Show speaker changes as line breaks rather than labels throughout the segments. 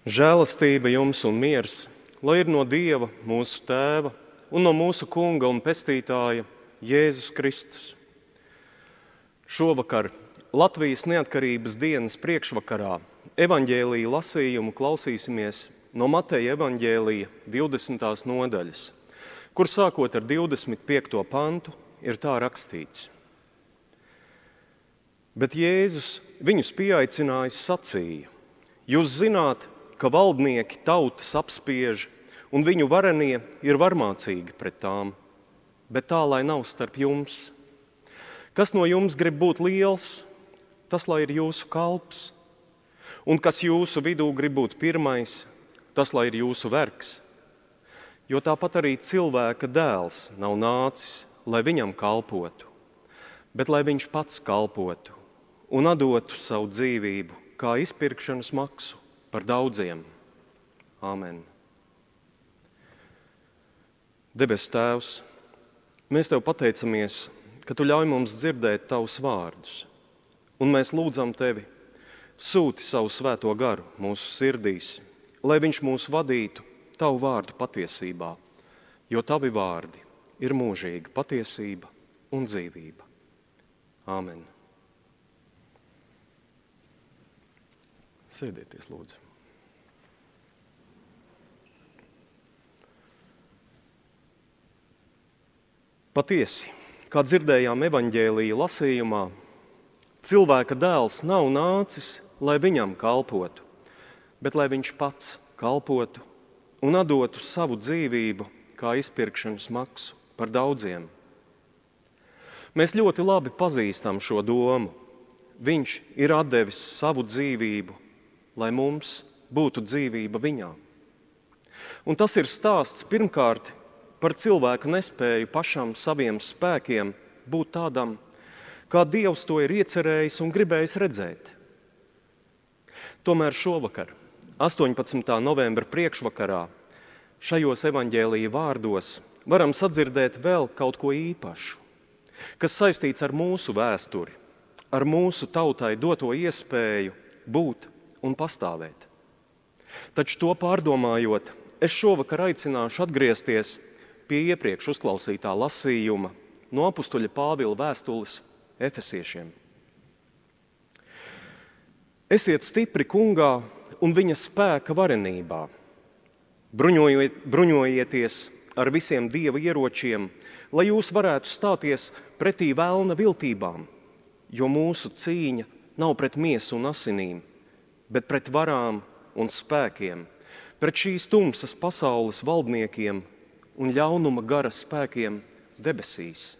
Žēlastība jums un miers, lai ir no Dieva, mūsu Tēva, un no mūsu Kunga un Pestītāja Jēzus Kristus. Šovakar Latvijas neatkarības dienas priekšvakarā evaņģēlija lasījumu klausīsimies no Mateja evaņģēlija 20. nodaļas, kur sākot ar 25. pantu ir tā rakstīts. Bet Jēzus viņus pieaicinājis sacīja: Jūs zināt, ka valdnieki tautas apspiež, un viņu varenie ir varmācīgi pret tām, bet tā, lai nav starp jums. Kas no jums grib būt liels, tas lai ir jūsu kalps, un kas jūsu vidū grib būt pirmais, tas lai ir jūsu vergs. Jo tāpat arī cilvēka dēls nav nācis, lai viņam kalpotu, bet lai viņš pats kalpotu un atdotu savu dzīvību kā izpirkšanas maksu par daudziem. Āmen. Debes Tēvs, mēs Tev pateicamies, ka Tu ļauj mums dzirdēt Tavus vārdus, un mēs lūdzam Tevi, sūti savu svēto garu mūsu sirdīs, lai viņš mūs vadītu Tavu vārdu patiesībā, jo Tavi vārdi ir mūžīga patiesība un dzīvība. Āmen. Sēdieties, lūdzu. Patiesi, kā dzirdējām evaņģēlija lasījumā, cilvēka dēls nav nācis, lai viņam kalpotu, bet lai viņš pats kalpotu un atdotu savu dzīvību kā izpirkšanas maksu par daudziem. Mēs ļoti labi pazīstam šo domu. Viņš ir atdevis savu dzīvību, lai mums būtu dzīvība viņā. Un tas ir stāsts pirmkārt par cilvēku nespēju pašam saviem spēkiem būt tādam, kā Dievs to ir iecerējis un gribējis redzēt. Tomēr šovakar, 18. novembra priekšvakarā, šajos evaņģēlija vārdos varam sadzirdēt vēl kaut ko īpašu, kas saistīts ar mūsu vēsturi, ar mūsu tautai doto iespēju būt un pastāvēt. Taču to pārdomājot, es šovakar aicināšu atgriezties pie iepriekš uzklausītā lasījuma no apustuļa Pāvila vēstules Efesiešiem. Esiet stipri Kungā un viņa spēka varenībā. Bruņojieties ar visiem Dieva ieročiem, lai jūs varētu stāties pretī velna viltībām, jo mūsu cīņa nav pret miesu un asinīm, bet pret varām un spēkiem, pret šīs tumsas pasaules valdniekiem un ļaunuma gara spēkiem debesīs.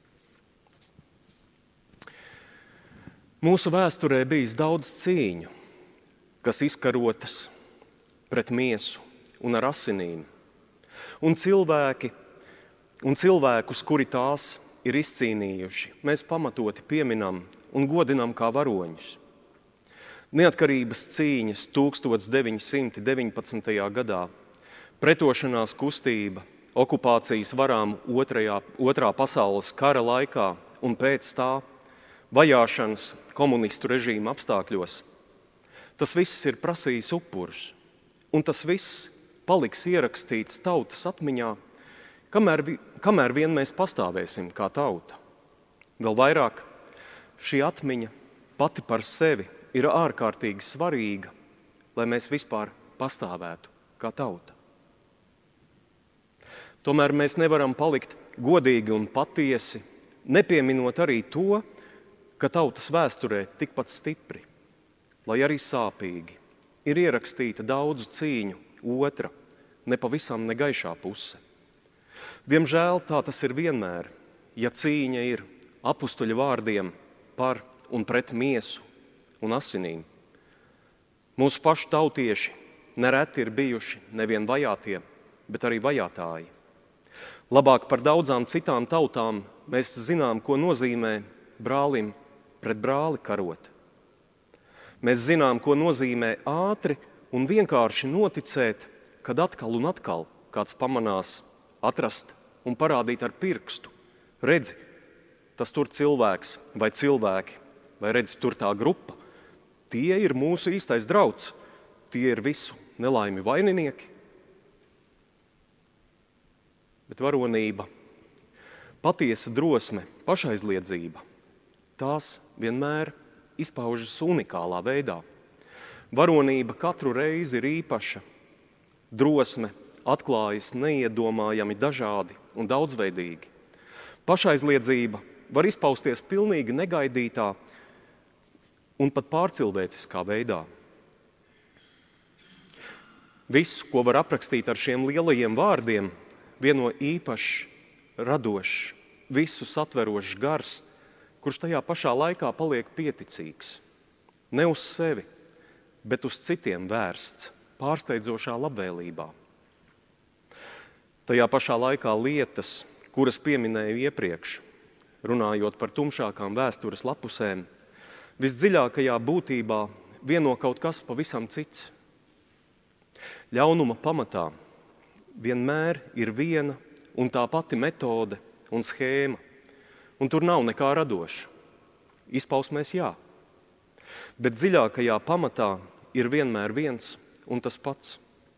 Mūsu vēsturē bijis daudz cīņu, kas izkarotas pret miesu un ar asinīm, un cilvēkus, kuri tās ir izcīnījuši, mēs pamatoti pieminam un godinam kā varoņus. Neatkarības cīņas 1919. gadā, pretošanās kustība, okupācijas varām otrā pasaules kara laikā un pēc tā, vajāšanas komunistu režīma apstākļos. Tas viss ir prasījis upurus, un tas viss paliks ierakstīts tautas atmiņā, kamēr vien mēs pastāvēsim kā tauta. Vēl vairāk, šī atmiņa pati par sevi ir ārkārtīgi svarīga, lai mēs vispār pastāvētu kā tauta. Tomēr mēs nevaram palikt godīgi un patiesi, nepieminot arī to, ka tautas vēsturē tikpat stipri, lai arī sāpīgi, ir ierakstīta daudzu cīņu otra, nepavisam negaišā puse. Diemžēl tā tas ir vienmēr, ja cīņa ir apustuļu vārdiem par un pret miesu un asinīm. Mūsu pašu tautieši nereti ir bijuši nevien vajātie, bet arī vajātāji. Labāk par daudzām citām tautām mēs zinām, ko nozīmē brālim pret brāli karot. Mēs zinām, ko nozīmē ātri un vienkārši noticēt, kad atkal un atkal kāds pamanās atrast un parādīt ar pirkstu. Redzi, tas tur cilvēks vai cilvēki, vai redzi tur tā grupa. Tie ir mūsu īstais drauds, tie ir visu nelaimi vaininieki, bet varonība, patiesa drosme, pašaizliedzība, tās vienmēr izpaužas unikālā veidā. Varonība katru reizi ir īpaša, drosme atklājas neiedomājami dažādi un daudzveidīgi. Pašaizliedzība var izpausties pilnīgi negaidītā un pat pārcilvēciskā veidā. Visu, ko var aprakstīt ar šiem lielajiem vārdiem, vieno īpašs, radošs, visu satverošs gars, kurš tajā pašā laikā paliek pieticīgs. Ne uz sevi, bet uz citiem vērsts, pārsteidzošā labvēlībā. Tajā pašā laikā lietas, kuras pieminēju iepriekš, runājot par tumšākām vēstures lapusēm, visdziļākajā būtībā vieno kaut kas pavisam cits. Ļaunuma pamatā vienmēr ir viena un tā pati metode un schēma, un tur nav nekā radoša. Izpausmēs jā, bet dziļākajā pamatā ir vienmēr viens un tas pats.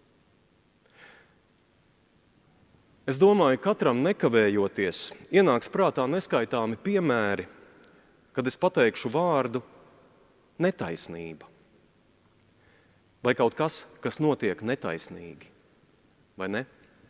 Es domāju, katram nekavējoties ienāks prātā neskaitāmi piemēri, kad es pateikšu vārdu netaisnība. Vai kaut kas, kas notiek netaisnīgi, vai ne?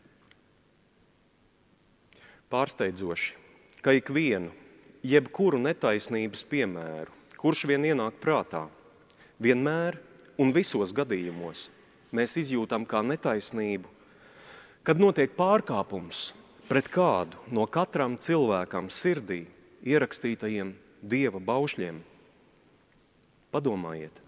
Pārsteidzoši, ka ikvienu, jebkuru netaisnības piemēru, kurš vien ienāk prātā, vienmēr un visos gadījumos mēs izjūtam kā netaisnību, kad notiek pārkāpums pret kādu no katram cilvēkam sirdī ierakstītajiem Dieva baušļiem. Padomājiet.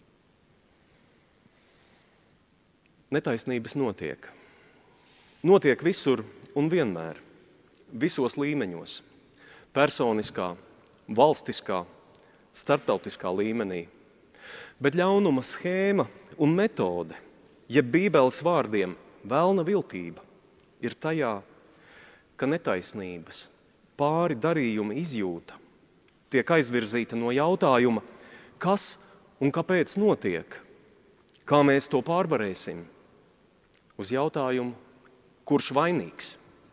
Netaisnības notiek. Notiek visur un vienmēr, visos līmeņos, personiskā, valstiskā, starptautiskā līmenī. Bet ļaunuma schēma un metode, jeb Bībeles vārdiem velna viltība, ir tajā, ka netaisnības, pāri darījuma izjūta tiek aizvirzīta no jautājuma, kas un kāpēc notiek, kā mēs to pārvarēsim, uz jautājumu, kurš vainīgs.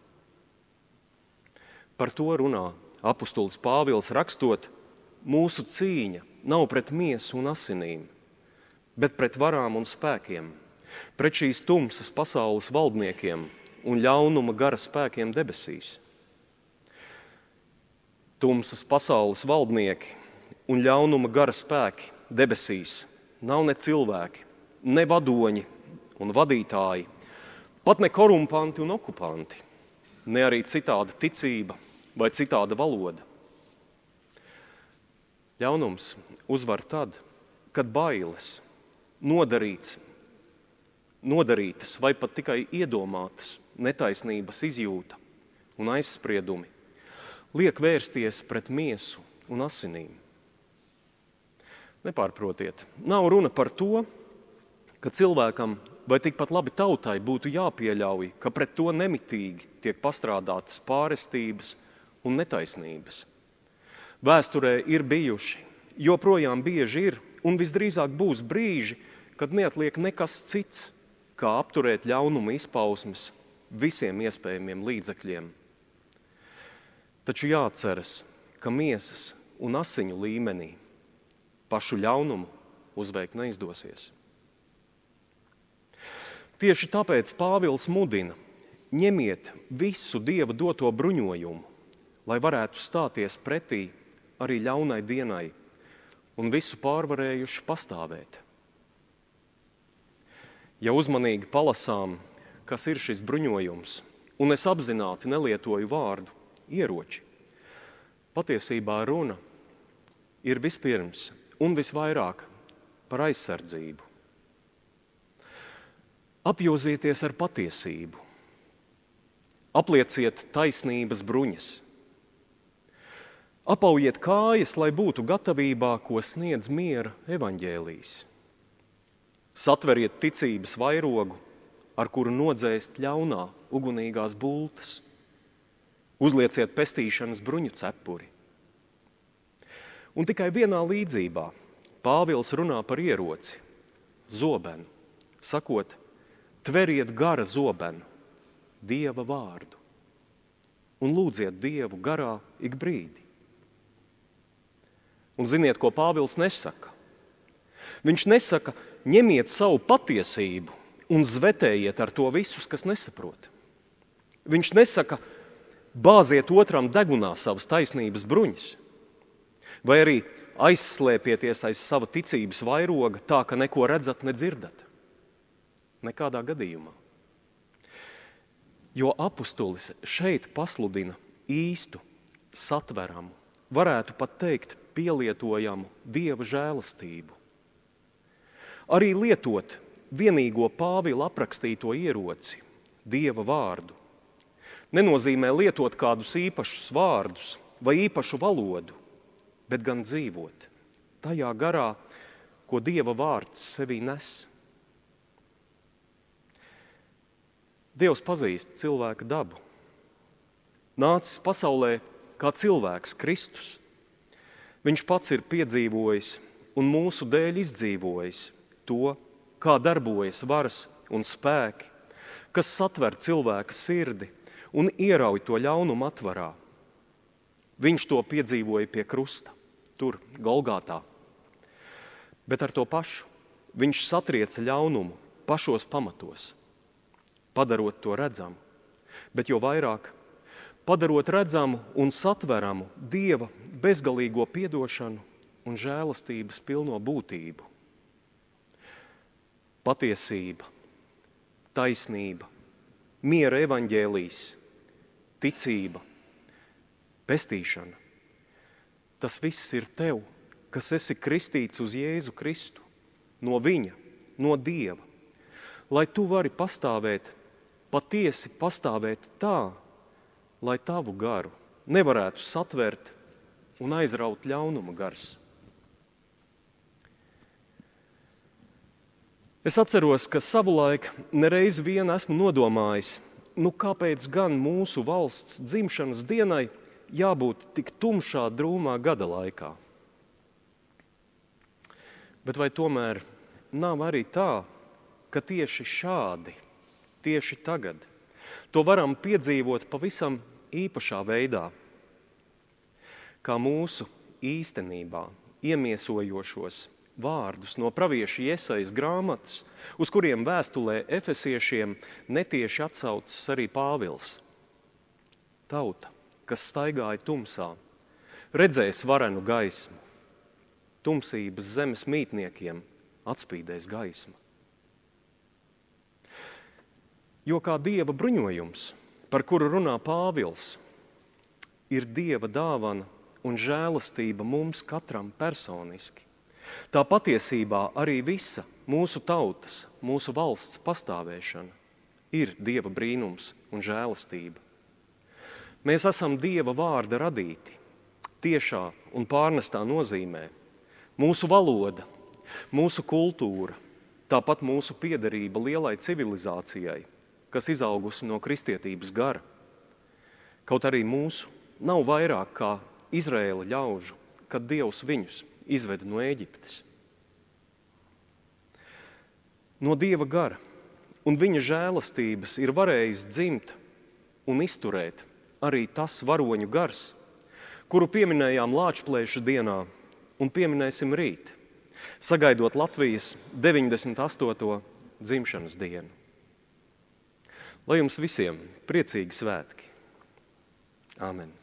Par to runā apustulis Pāvils rakstot, mūsu cīņa nav pret miesu un asinīm, bet pret varām un spēkiem, pret šīs tumsas pasaules valdniekiem un ļaunuma gara spēkiem debesīs. Tumsas pasaules valdnieki un ļaunuma gara spēki debesīs nav ne cilvēki, ne vadoņi un vadītāji, pat ne korumpanti un okupanti, ne arī citāda ticība vai citāda valoda. Ļaunums uzvar tad, kad bailes, nodarītas vai pat tikai iedomātas netaisnības izjūta un aizspriedumi liek vērsties pret miesu un asinīm. Nepārprotiet, nav runa par to, ka cilvēkam vai tikpat labi tautai būtu jāpieļauj, ka pret to nemitīgi tiek pastrādātas pārestības un netaisnības. Vēsturē ir bijuši, joprojām bieži ir un visdrīzāk būs brīži, kad neatliek nekas cits, kā apturēt ļaunuma izpausmes visiem iespējamiem līdzekļiem. Taču jāatceras, ka miesas un asiņu līmenī pašu ļaunumu uzveikt neizdosies. Tieši tāpēc Pāvils mudina, ņemiet visu Dieva doto bruņojumu, lai varētu stāties pretī arī ļaunai dienai un visu pārvarējuši pastāvēt. Ja uzmanīgi palasām, kas ir šis bruņojums, un es apzināti nelietoju vārdu ieroči, patiesībā runa ir vispirms un visvairāk par aizsardzību. Apjozieties ar patiesību, aplieciet taisnības bruņas, apaujiet kājas, lai būtu gatavībā, ko sniedz miera evaņģēlijs. Satveriet ticības vairogu, ar kuru nodzēst ļaunā ugunīgās bultas. Uzlieciet pestīšanas bruņu cepuri. Un tikai vienā līdzībā Pāvils runā par ieroci, zobenu, sakot, tveriet gara zobenu, Dieva vārdu, un lūdziet Dievu garā ik brīdi. Un ziniet, ko Pāvils nesaka? Viņš nesaka, ņemiet savu patiesību un zvetējiet ar to visus, kas nesaprot. Viņš nesaka, bāziet otram degunā savas taisnības bruņas, vai arī aizslēpieties aiz sava ticības vairoga tā, ka neko redzat, nedzirdat. Nekādā gadījumā. Jo apustulis šeit pasludina īstu, satveramu, varētu pat teikt pielietojamu Dieva žēlastību. Arī lietot vienīgo Pāvila aprakstīto ieroci, Dieva vārdu, nenozīmē lietot kādus īpašus vārdus vai īpašu valodu, bet gan dzīvot tajā garā, ko Dieva vārds sevī nes. Dievs pazīst cilvēka dabu. Nācis pasaulē kā cilvēks Kristus. Viņš pats ir piedzīvojis un mūsu dēļ izdzīvojis to, kā darbojas varas un spēki, kas satver cilvēka sirdi un ierauj to ļaunumu atvarā. Viņš to piedzīvoja pie krusta, tur, Golgātā. Bet ar to pašu viņš satrieca ļaunumu pašos pamatos, padarot to redzamu, bet jo vairāk padarot redzamu un satveramu Dieva bezgalīgo piedošanu un žēlastības pilno būtību. Patiesība, taisnība, miera evaņģēlijs, ticība, pestīšana. Tas viss ir tev, kas esi kristīts uz Jēzu Kristu, no viņa, no Dieva, lai tu vari pastāvēt, patiesi pastāvēt tā, lai tavu garu nevarētu satvert un aizraut ļaunuma gars. Es atceros, ka savulaik nereiz vien esmu nodomājis, kāpēc gan mūsu valsts dzimšanas dienai jābūt tik tumšā, drūmā gada laikā. Bet vai tomēr nav arī tā, ka tieši šādi, tieši tagad, to varam piedzīvot pavisam īpašā veidā, kā mūsu īstenībā iemiesojošos vārdus no pravieša Jesajas grāmatas, uz kuriem vēstulē Efesiešiem netieši atsaucas arī Pāvils. Tauta, kas staigāja tumsā, redzēs varenu gaismu. Tumsības zemes mītniekiem atspīdēs gaisma. Jo kā Dieva bruņojums, par kuru runā Pāvils, ir Dieva dāvana un žēlastība mums katram personiski. Tā patiesībā arī visa mūsu tautas, mūsu valsts pastāvēšana ir Dieva brīnums un žēlastība. Mēs esam Dieva vārda radīti, tiešā un pārnestā nozīmē. Mūsu valoda, mūsu kultūra, tāpat mūsu piederība lielai civilizācijai, kas izaugusi no kristietības gara. Kaut arī mūsu nav vairāk kā Izraēla ļaužu, kad Dievs viņus izveda no Ēģiptes. No Dieva gara un viņa žēlastības ir varējis dzimt un izturēt arī tas varoņu gars, kuru pieminējām Lāčplēša dienā un pieminēsim rīt, sagaidot Latvijas 98. dzimšanas dienu. Lai jums visiem priecīgi svētki. Āmen.